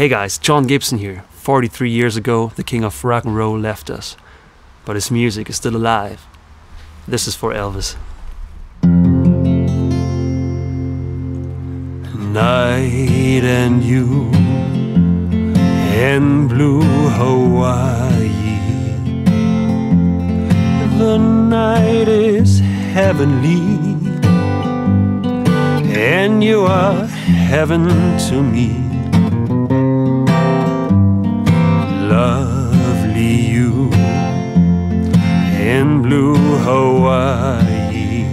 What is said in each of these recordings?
Hey guys, John Gibson here. 43 years ago, the king of rock and roll left us, but his music is still alive. This is for Elvis. Night and you in blue Hawaii. The night is heavenly, and you are heaven to me. Lovely you in blue Hawaii,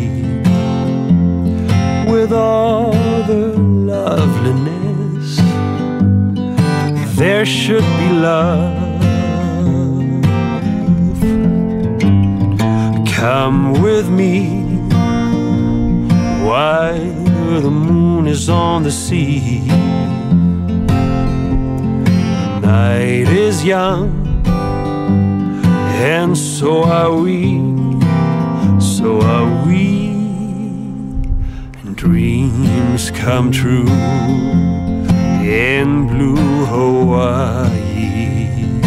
with all the loveliness, there should be love. Come with me while the moon is on the sea. Night is young, and so are we, and dreams come true in blue Hawaii,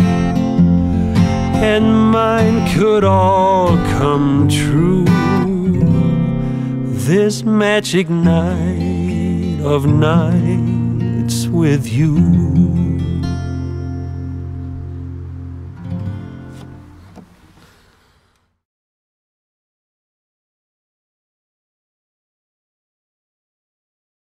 and mine could all come true this magic night of nights with you.